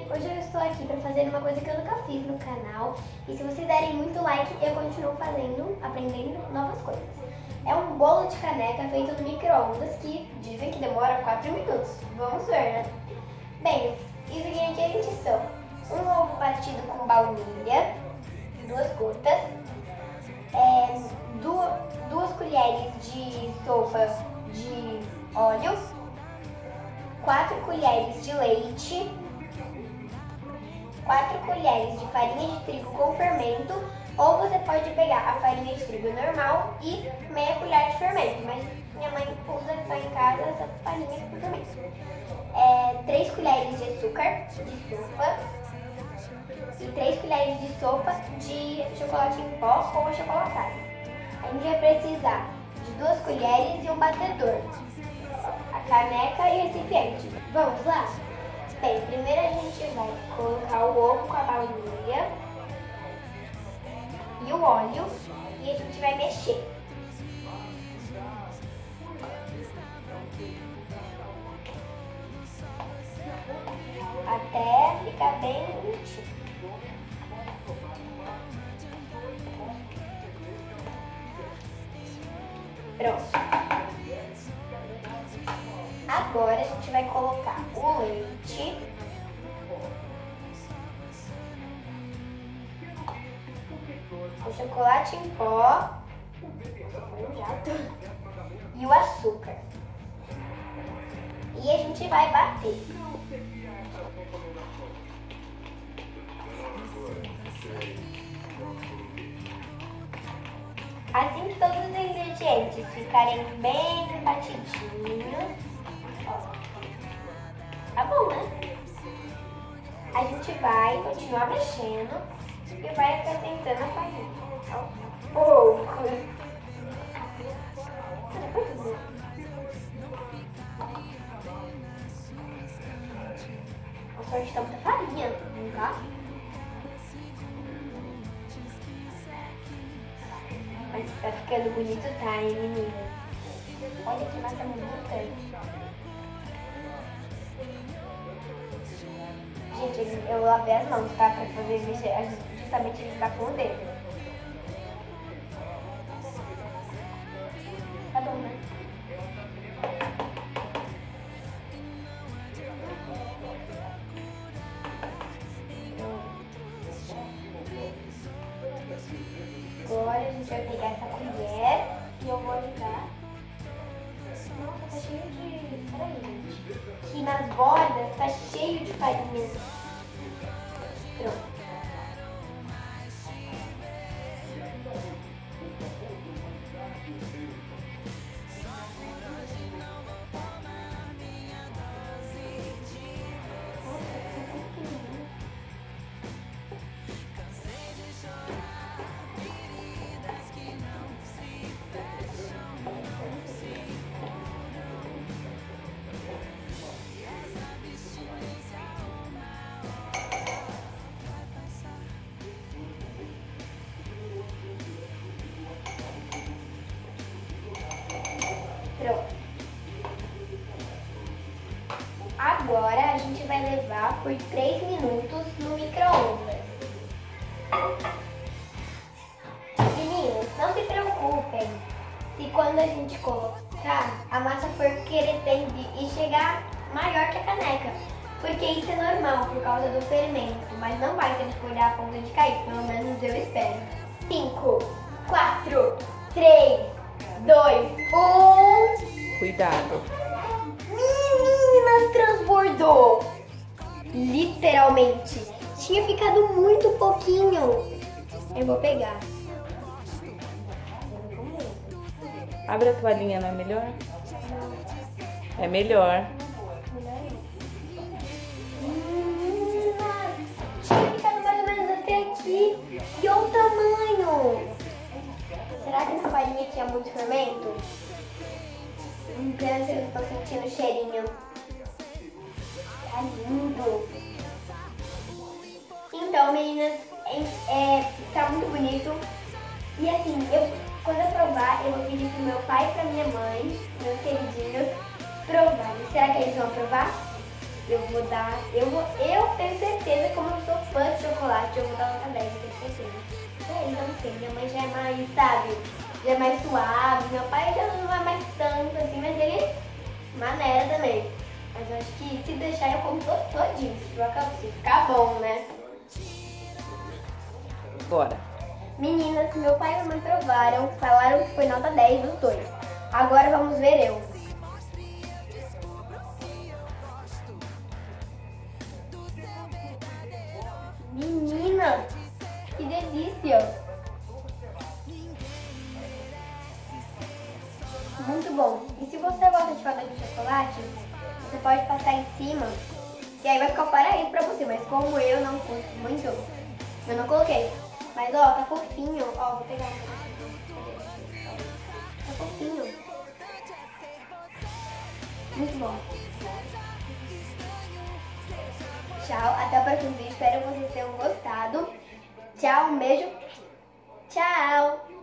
hoje eu estou aqui para fazer uma coisa que eu nunca fiz no canal. E se vocês derem muito like, eu continuo fazendo, aprendendo novas coisas. É um bolo de caneca feito no micro-ondas que dizem que demora 4 minutos. Vamos ver, né? Bem, os ingredientes são um ovo batido com baunilha, 2 gotas, 2 colheres de sopa de óleo, 4 colheres de leite, 4 colheres de farinha de trigo com fermento, ou você pode pegar a farinha de trigo normal e meia colher de fermento, mas minha mãe usa só em casa essa farinha com fermento. 3 colheres de açúcar de sopa e 3 colheres de sopa de chocolate em pó ou achocolatado. A gente vai precisar de 2 colheres e um batedor, a caneca e o recipiente. Vamos lá? Bem, primeiro a gente vai colocar o ovo com a baunilha e o óleo e a gente vai mexer. Até ficar bem bonitinho. Pronto. Agora a gente vai colocar o leite, o chocolate em pó e o açúcar. E a gente vai bater. Assim que todos os ingredientes ficarem bem batidinhos, tá bom, né? A gente vai continuar mexendo e vai acrescentando a farinha. Pouco. A sorte tá muita farinha, não tá? Mas tá ficando bonito, tá, hein, meninas? Olha que massa bonita. Gente, eu lavei as mãos, tá? Pra poder mexer, justamente a gente tá com o dedo. Tá bom, né? Agora a gente vai pegar essa colher e eu vou ajudar. Nossa, tá cheio de... Peraí, gente. Aqui nas bordas tá cheio de farinha. Pronto. Pronto. Agora a gente vai levar por 3 minutos no micro-ondas. Meninos, não se preocupem se quando a gente colocar a massa for querer tender e chegar maior que a caneca, porque isso é normal por causa do fermento, mas não vai transbordar a ponto de cair, pelo menos eu espero. 5, 4, 3, 2, 1... Cuidado. Meninas, transbordou! Literalmente. Tinha ficado muito pouquinho. Eu vou pegar. Abre a toalhinha, não é melhor? É melhor. Meninas, tinha ficado mais ou menos até aqui. E olha o tamanho. Será que essa farinha aqui é muito fermento? Pensa que eu tô sentindo o cheirinho. Tá lindo. Então, meninas, tá muito bonito. E assim, quando eu provar, eu vou pedir pro meu pai e pra minha mãe, meus queridinhos, provarem. Será que eles vão provar? eu vou dar, eu tenho certeza, como eu sou fã de chocolate, eu vou dar nota 10, eu tenho certeza. Ele não sei, minha mãe já é mais, sabe, já é mais suave, meu pai já não é mais tanto assim, mas ele maneira também. Mas eu acho que se deixar eu como todinho, se ficar bom, né? Bora. Meninas, meu pai e minha mãe provaram, falaram que foi nota 10 dos dois. Agora vamos ver eu. Menina, que delícia! Muito bom. E se você gosta de fazer de chocolate, você pode passar em cima, e aí vai ficar o paraíso pra você. Mas como eu não curto muito, eu não coloquei. Mas ó, tá fofinho. Ó, vou pegar. Tá fofinho. Muito bom. Tchau, até o próximo vídeo. Espero que vocês tenham gostado. Tchau, um beijo. Tchau.